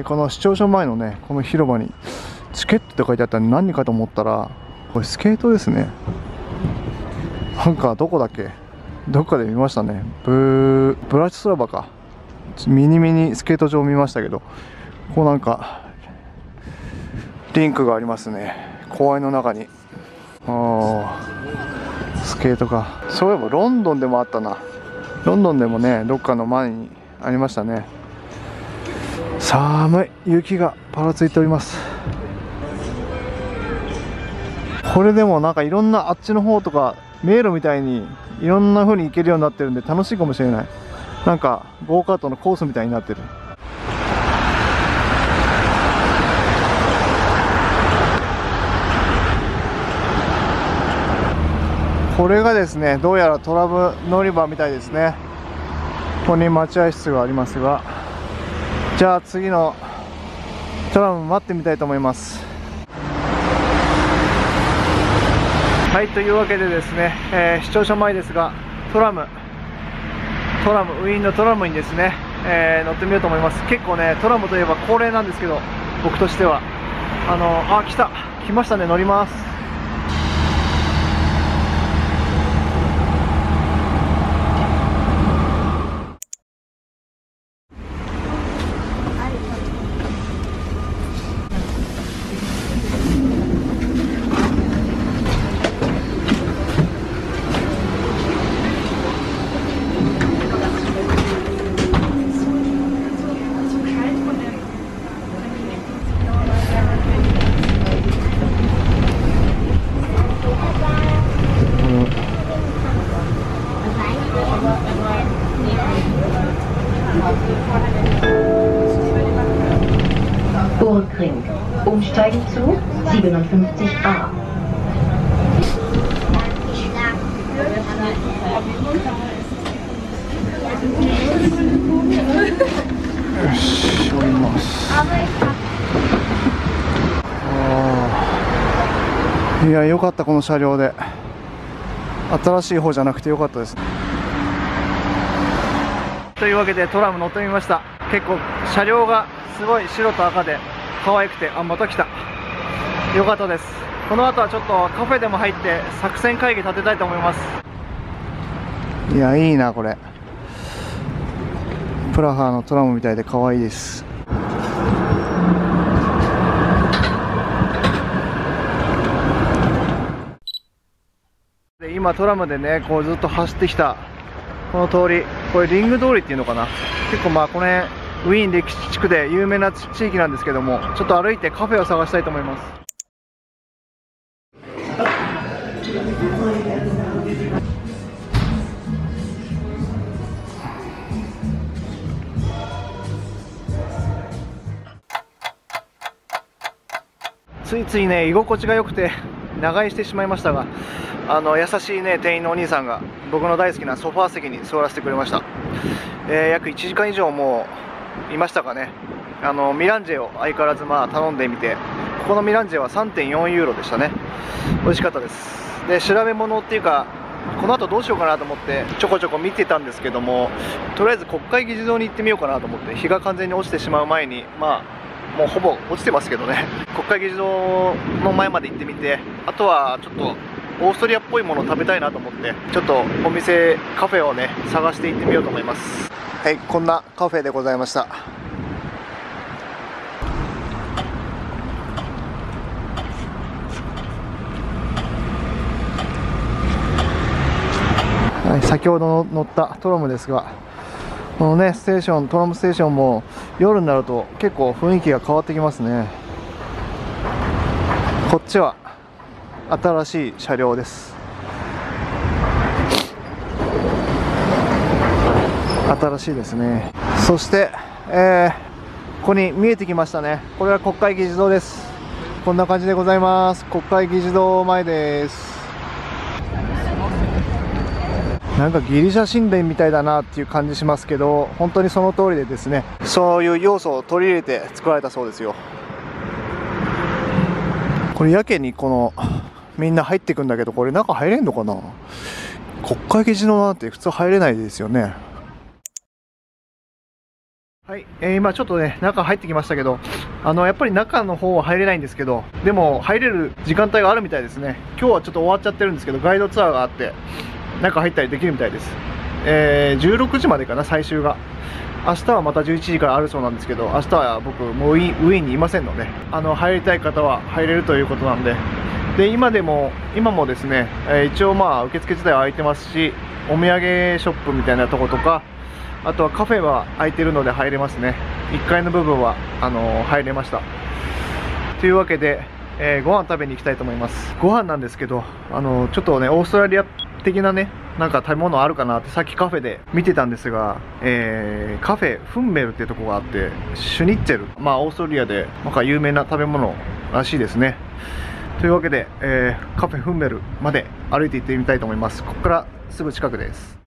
この市庁舎前のね、この広場にチケットって書いてあったら何かと思ったら、これスケートですね。なんかどこだっけ、どっかで見ましたね。ブラチスラバか、ミニスケート場を見ましたけど、こうなんかリンクがありますね、公園の中に。スケートか。そういえばロンドンでもあったな。ロンドンでもね、どっかの前にありましたね。寒い、雪がぱらついております。これでもなんかいろんなあっちの方とか迷路みたいにいろんな風に行けるようになってるんで楽しいかもしれない。なんかゴーカートのコースみたいになってる。これがですね、どうやらトラム乗り場みたいですね。ここに待合室がありますが、じゃあ次のトラム待ってみたいと思います。はい、というわけでですね、視聴者前ですが、トラムウィーンのトラムにですね、乗ってみようと思います。結構ね、トラムといえば恒例なんですけど、僕としては来ましたね。乗ります。 Burgring. Umsteigen zu 57a. よし、降ります。いや、良かった、この車両で。新しい方じゃなくて良かったです。というわけでトラム乗ってみました。結構車両がすごい白と赤で可愛くて、また来た。良かったです。この後はちょっとカフェでも入って作戦会議立てたいと思います。いや、いいなこれ。プラハのトラムみたいで可愛いです。で今トラムでね、こうずっと走ってきたこの通り、これリング通りっていうのかな。結構この辺ウィーン歴史地区で有名な地域なんですけども、ちょっと歩いてカフェを探したいと思います。ついついね、居心地が良くて長居してしまいましたが、優しいね店員のお兄さんが僕の大好きなソファー席に座らせてくれました。約1時間以上もいましたかね。ミランジェを相変わらず頼んでみて、ここのミランジェは 3.4 ユーロでしたね。美味しかったです。で、調べ物っていうか、この後どうしようかなと思ってちょこちょこ見てたんですけども、とりあえず国会議事堂に行ってみようかなと思って、日が完全に落ちてしまう前に、もうほぼ落ちてますけどね、国会議事堂の前まで行ってみて、あとはちょっとオーストリアっぽいものを食べたいなと思って、ちょっとお店カフェをね探して行ってみようと思います。はい、こんなカフェでございました。はい、先ほど乗ったトラムですが、このねトラムステーションも夜になると結構雰囲気が変わってきますね。こっちは新しい車両です。新しいですね。そして、ここに見えてきましたね。これは国会議事堂です。こんな感じでございます。国会議事堂前です。なんかギリシャ神殿みたいだなっていう感じしますけど、本当にその通りでですね、そういう要素を取り入れて作られたそうですよ。これやけにみんな入ってくんだけど、これ中入れんのかな。国会議事堂なんて普通入れないですよね。 はい、今ちょっとね、中入ってきましたけど、やっぱり中の方は入れないんですけど、でも入れる時間帯があるみたいですね。今日はちょっと終わっちゃってるんですけど、ガイドツアーがあって、中入ったりできるみたいです。16時までかな、最終が。明日はまた11時からあるそうなんですけど、明日は僕、もうウィーンにいませんので、入りたい方は入れるということなんで、で今もですね、一応受付自体は空いてますし、お土産ショップみたいなとことか、あとはカフェは空いてるので入れますね。1階の部分は入れました。というわけで、ご飯食べに行きたいと思います。ご飯なんですけど、ちょっとね、オーストラリア的なね、なんか食べ物あるかなってさっきカフェで見てたんですが、カフェフンメルっていうところがあって、シュニッツェル、オーストラリアでなんか有名な食べ物らしいですね。というわけで、カフェフンメルまで歩いて行ってみたいと思います。ここからすぐ近くです。